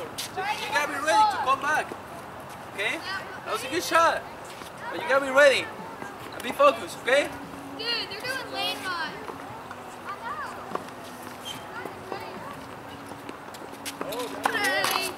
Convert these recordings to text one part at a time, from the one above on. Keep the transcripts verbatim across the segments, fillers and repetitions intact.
So you gotta be ready to come back. Okay? That was a good shot. But you gotta be ready. And be focused, okay? Dude, they're doing lane mine. Hey.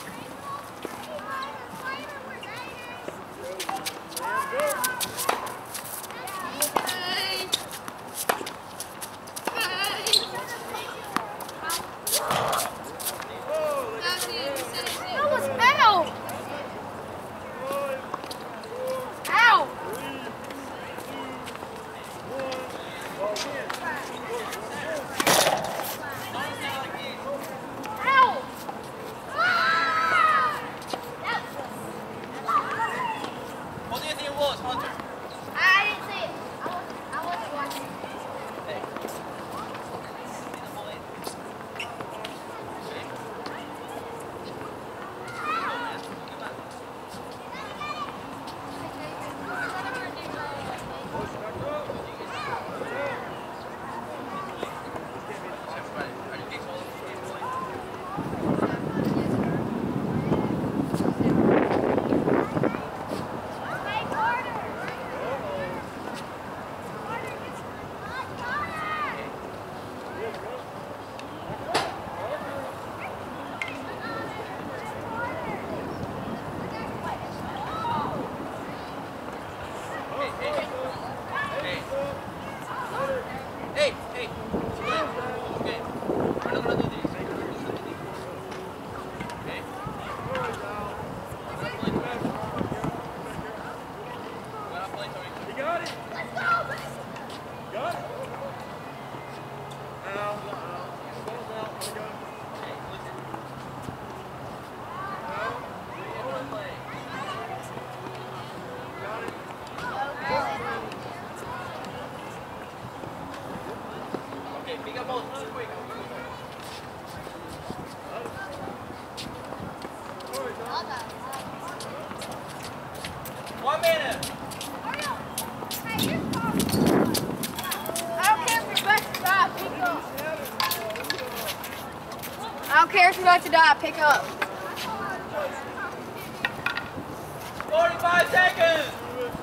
That was out. Ow. Ow. Ah! What do you think it was, Hunter? I didn't see it. I wasn't, I wasn't watching. Hey. Hey, hey, okay, we're not gonna do this. We're not gonna do this. Okay? We're gonna play to it. We're gonna play to it. You got it. Let's go. Got it. Ow, ow. Ball's out. Let it go. Hey, listen. Ow. We have one play. Got it. Okay, pick up balls really quick. One minute. I don't care if you're about to die, pick up. I don't care if you're about to die, pick up. forty-five seconds.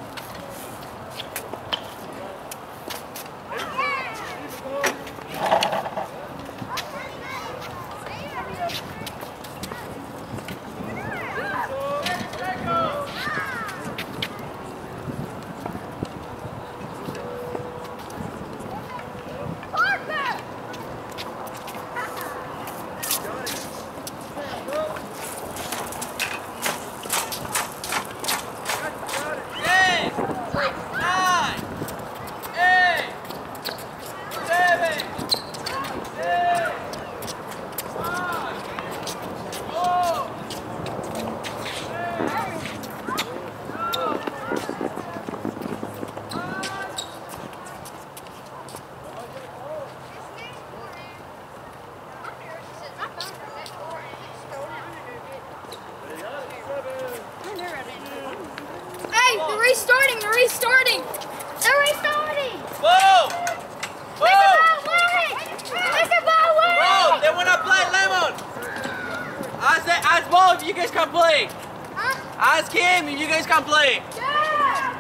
They're restarting, they're restarting! They're restarting! Whoa! Whoa! It's about winning! Whoa! They wanna play Lemon! Ask, the, ask Bo if you guys can play! Huh? Ask him if you guys can play! Yeah!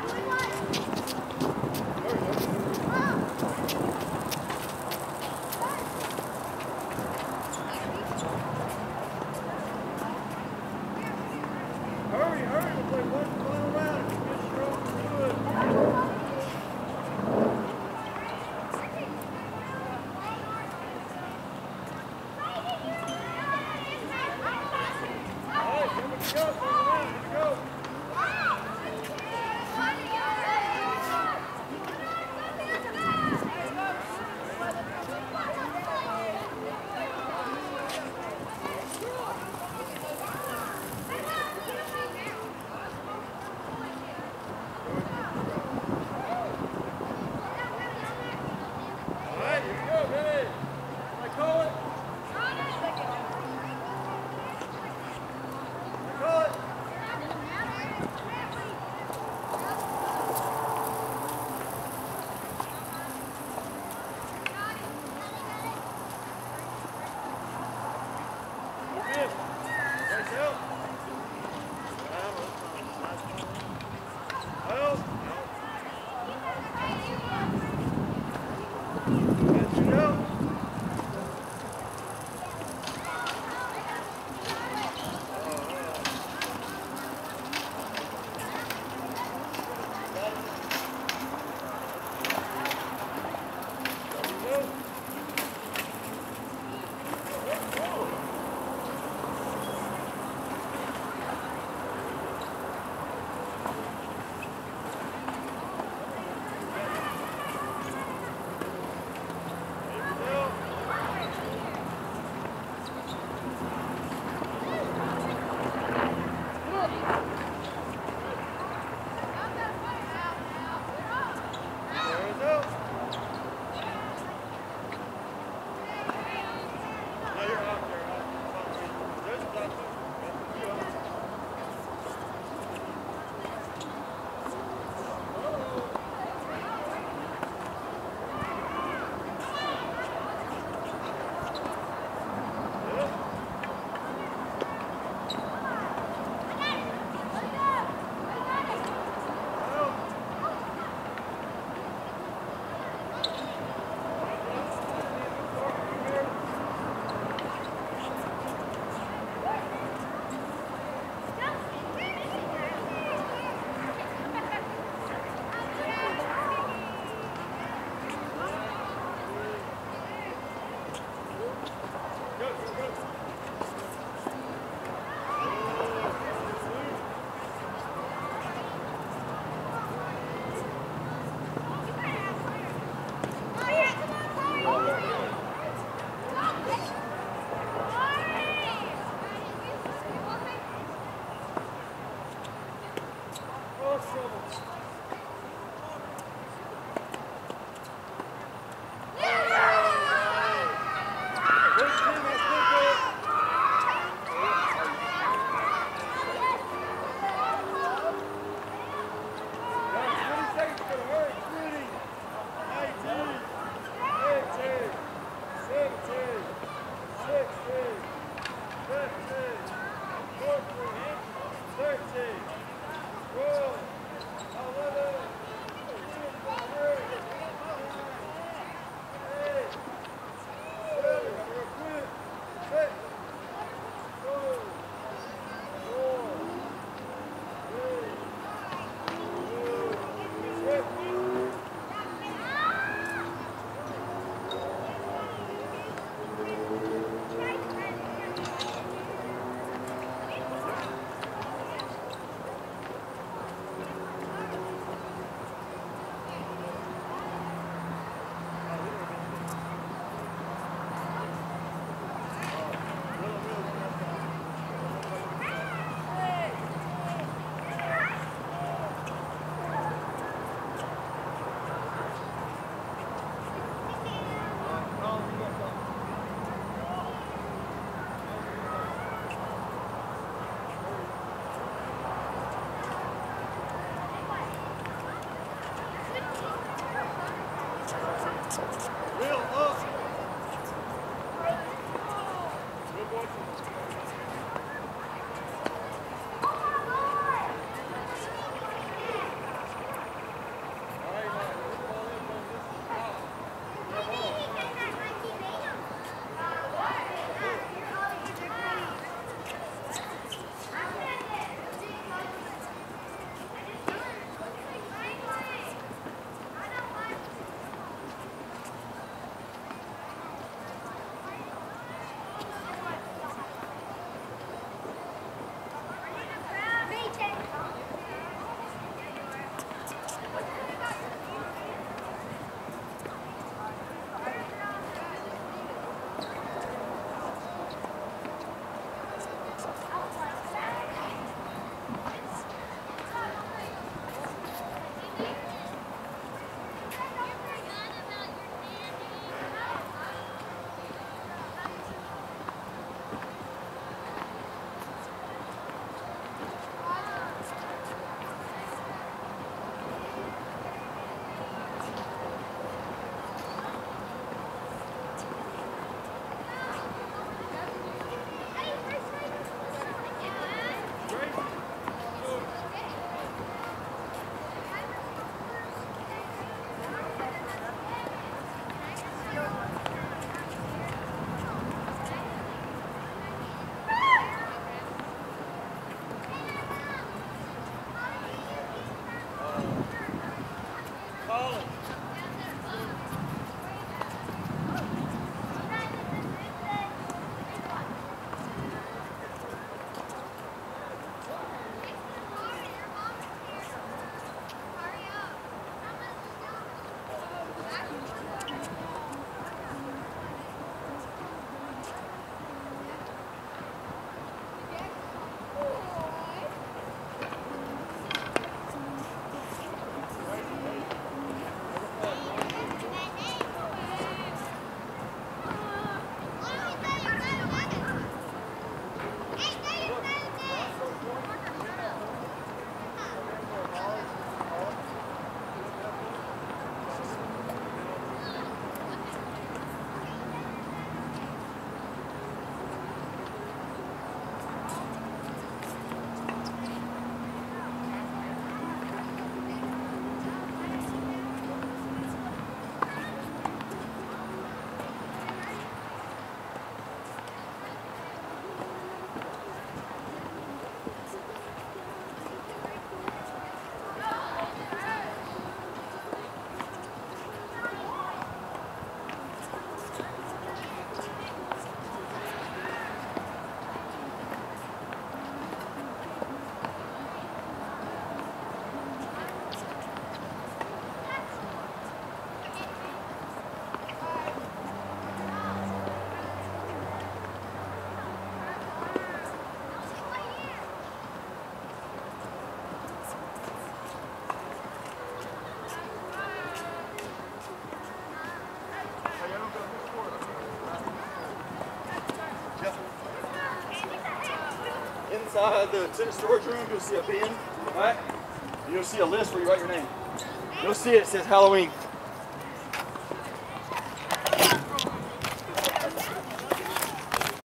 Hurry, hurry. We'll play one final round. Get strong and good. All right, here we go. Final round. Here we go. All right, here we go. Ready? I call it. I call it. inside the tennis storage room, you'll see a bin, right? You'll see a list where you write your name. You'll see it, it says Halloween.